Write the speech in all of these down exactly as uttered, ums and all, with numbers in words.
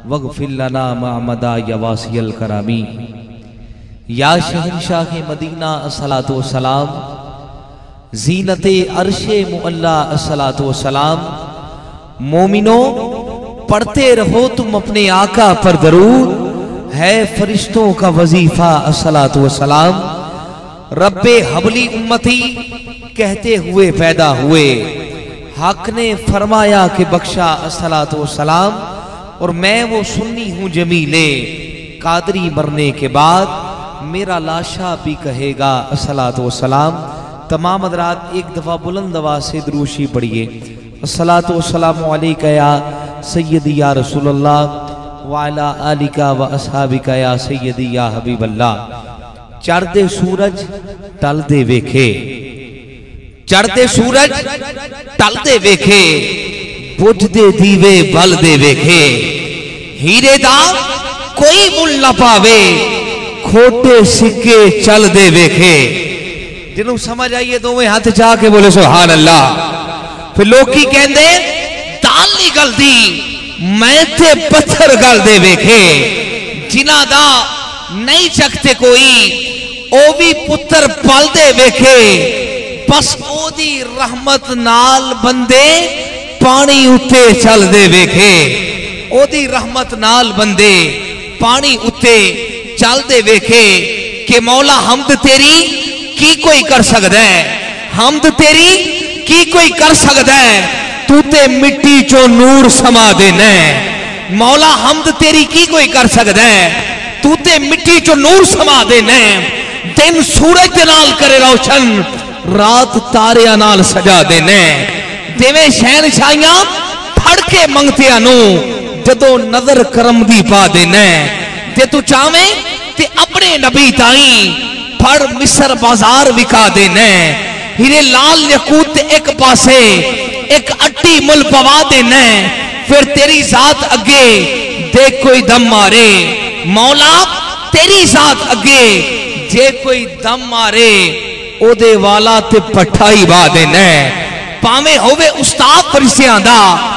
वग़फ़िर लना मअमदा या वासियल करामी। या शहंशाह मदीना अस्सलातु वस्सलाम, ज़ीनते अर्शे मुअल्ला अस्सलातु वस्सलाम। मोमिनो पढ़ते रहो तुम अपने आका पर दरूद, है फरिश्तों का वजीफा अस्सलातु वस्सलाम। रब्बे हबली उम्मती कहते हुए पैदा हुए, हक ने फरमाया कि बख्शा अस्सलातु वस्सलाम। और मैं वो सुन्नी हूँ जमीले, कादरी मरने के बाद मेरा लाशा भी कहेगा अस्सलातु वस्सलाम। तमाम हज़रात एक दफ़ा बुलंद आवाज़ से दुरूशी पढ़िए। अस्सलातु वस्सलामु अलैका या सय्यदी या रसूलल्लाह व अला आलिका व अस्हाबिका या सय्यदी या हबीबल्लाह। चढ़दे सूरज टलदे वेखे, चढ़दे सूरज टलदे वेखे, बुझदे दीवे बलदे वेखे। हीरे दा कोई मुल ना पावे, खोटे सिक्के चलदे वेखे। जिन्हों समझ आइए दोवें हाथ जा के बोले सुभान अल्लाह। फिर लोग की कहते दाल नहीं गलदी, मैं ते पत्थर गलदे वेखे। जिन्हां दा नहीं चखते कोई, ओ भी पुत्र पलदे वेखे। बस ओदी रहमत नाल बंदे पानी उत्ते चलदे वेखे। ओदी रहमत नाल बंदे पानी उत्ते चलदे वेखे। कि मौला हमद तेरी की कोई कर सकदा है, हमद तेरी की कोई कर सकदा है, तू ते मिट्टी चो नूर समा देना है। मौला हमद तेरी की कोई कर सकदा है, तू ते मिट्टी चो नूर समा देना है। दिन सूरज दे नाल करे रोशन, रात तारियां नाल सजा देना है। देवे शहनशाहियां फड़ के मंगतियां नू, जदों नजर करम दी पा देना है। जे तू चावे ते अपने नबी ताई फड़ मिस्र बाजार विका देना। हीरे लाल यकूत एक पासे, एक अट्टी मुल पवा देना। फिर तेरी जात अगे देख कोई दम मारे, मौला तेरी जात अगे जे कोई दम मारे, ओदे वाला ते पठाई बा देना। भावे होवे उस्ताद फरिश्तियां दा,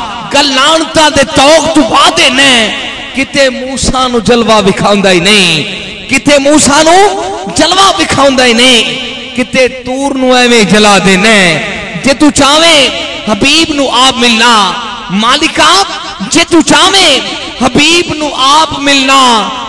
गलानता दे तौक तू पा देना। किते मूसा नू जलवा विखाउंदा ही नहीं, किते मूसा नू जलवा विखाउंदा ही नहीं, किते तूर नू एवें जला देना। जे तू चावे हबीब नू आप मिलना, मालिका जे तू चावे हबीब नू आप मिलना,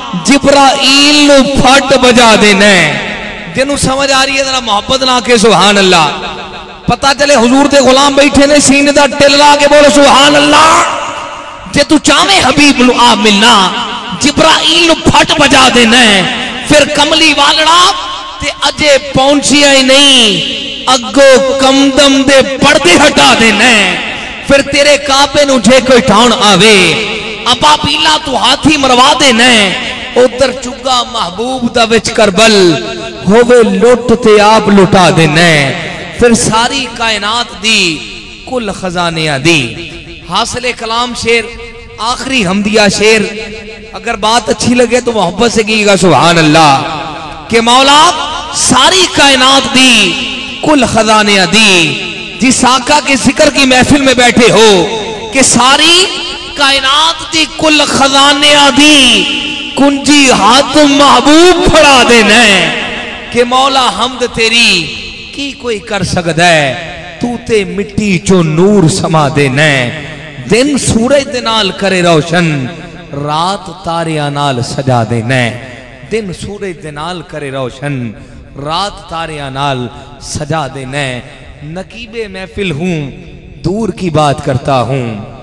जिब्राईल नू फट बजा देना। जिन्हों समझ आ रही है जरा मोहब्बत ना के सुभान अल्लाह। पता चले हुजूर दे गुलाम बैठे ने सीने दा टिल ला के बोलो सुभान अल्लाह। जे तू चावे हबीब नू आप मिलना, जिब्राईल नू फट बजा देना। फिर कमली वालड़ा ते अजे पहुंचिया ही नहीं, अगो कमदम दे पर्दे हटा देना। फिर तेरे काबे नू जे कोई ठाण आवे, अबा पीला तू हाथी मरवा देना। उधर चुगा महबूब दा विच करबल होवे लुट ते आप लुटा देना। फिर सारी कायनात दी कुल खजानियां दी। हासिले कलाम शेर, आखिरी हमदिया शेर। अगर बात अच्छी लगे तो मोहब्बत से कीजिएगा सुभान अल्लाह। के मौला सारी कायनात दी कुल खजानियां दी। जिस आका के जिक्र की महफिल में बैठे हो, कि सारी कायनात दी कुल खजानियां दी, कुंजी हाथ महबूब फड़ा देना। के मौला हमद तेरी की कोई कर सकदा है, तू ते मिट्टी चो नूर समा देना। दिन सूरज दे नाल करे रोशन, रात तारियां नाल सजा देना। दिन सूरज दे नाल करे रोशन, रात तारियां नाल सजा देना। नकीबे महफिल हूं, दूर की बात करता हूं,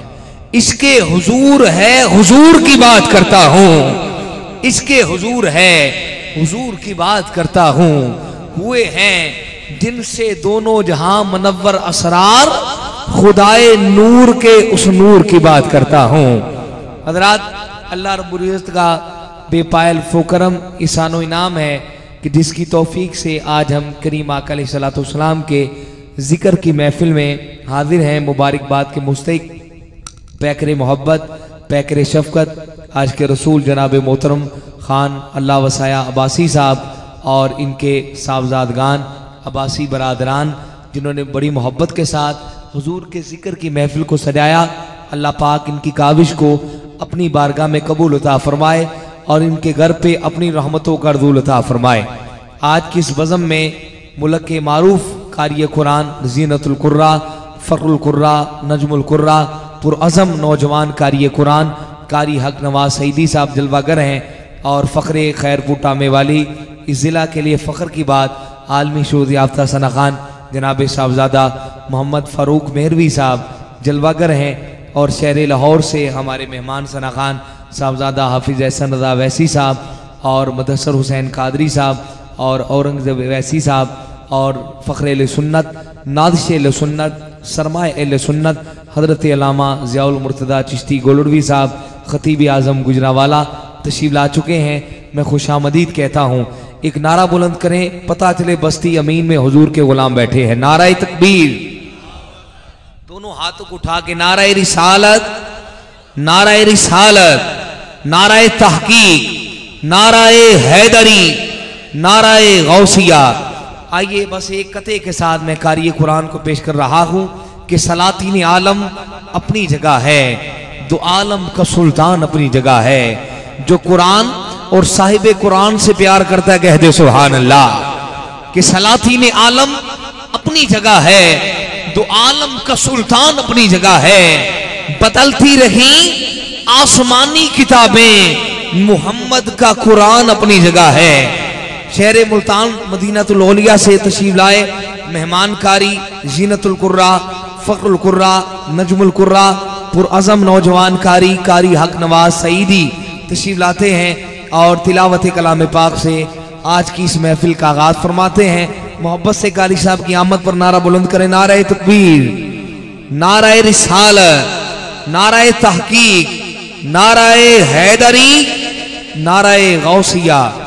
इसके हुजूर है हुजूर की बात करता हूं, इसके हुजूर है हुजूर की बात करता हूं। हुए हैं जिनसे दोनों जहां मुनव्वर असरार, खुदाए नूर के उस नूर की बात करता हूं। हजरात, अल्लाह रब्बुल इज्जत का बेपायल फुकरम इसानो इनाम है कि जिसकी तौफीक से आज हम करीम आका अलैहिस्सलातु वस्सलाम के जिक्र की महफिल में हाजिर हैं। मुबारकबाद के मुस्तहिक पैकर मोहब्बत, पैकर शफकत आज के रसूल जनाब मोहतरम खान अल्लाह वसाया अब्बासी साहब और इनके साहबजादगान अब्बासी बरादरान, जिन्होंने बड़ी मोहब्बत के साथ हुजूर के जिक्र की महफिल को सजाया। अल्लाह पाक इनकी काविश को अपनी बारगाह में कबूल अता फरमाए और इनके घर पे अपनी रहमतों का अर्दूल अता फरमाए। आज की इस बज़म में मुल्क के मारूफ कारी कुरान ज़ीनतुल कुर्रा, फ़ख्रुल कुर्रा, नजमुल कुर्रा, पुरअज़म नौजवान कारी कुरान कारी हक नवाज सईदी साहब जलवागर हैं और फ़ख्र खैरपुर टामे वाली इस ज़िला के लिए फ़ख्र की बात आलमी शोध याफ्ता सना खान जनाब साहबजादा मोहम्मद फ़ारूक मेहरवी साहब जलवागर हैं और शहर लाहौर से हमारे मेहमान सना खान साहबजादा हाफिज़ एहसन रज़ा वैसी साहब और मुदस्सर हुसैन कादरी साहब और औरंगज़ेब वैसी साहब और फ़ख्र सुन्नत नादिश सुन्नत सरमाए सुन्नत हज़रत अल्लामा ज़ियाउल मुर्तज़ा चिश्ती गोलड़वी साहब ख़तीब आज़म गुजरावाला तशरीफ़ ला चुके हैं। मैं खुशामदीद कहता हूँ। एक नारा बुलंद करें, पता चले बस्ती अमीन में हुजूर के गुलाम बैठे हैं। नाराए तकबीर, दोनों हाथों को उठा के नाराए रिसालत, नाराए रिसालत, नाराए तहकीक, नाराए हैदरी, नाराए गौसिया। आइए बस एक कते के साथ मैं कारी कुरान को पेश कर रहा हूँ कि सलातीन आलम अपनी जगह है, दो आलम का सुल्तान अपनी जगह है। जो कुरान और साहिब कुरान से प्यार करता है कह दे सुभान अल्लाह। कि सलातीन आलम अपनी जगह है, दो आलम का सुल्तान अपनी जगह है। बदलती रही आसमानी किताबें, मोहम्मद का कुरान अपनी जगह है। शहर मुल्तान मदीनातुल औलिया से तशरीफ लाए मेहमान कारी ज़ीनतुल कुर्रा, फ़ख्रुल कुर्रा, नजमुल कुर्रा, पुरअज़म नौजवान कारी कारी हक नवाज सईदी तशरीफ लाते हैं और तिलावत कलाम पाक से आज की इस महफिल का आगाज फरमाते हैं। मोहब्बत से कारी साहब की आमद पर नारा बुलंद करें, नाराए तकबीर, नाराए रिसालत, नाराए तहकीक, नाराए हैदरी, नाराए गौसिया।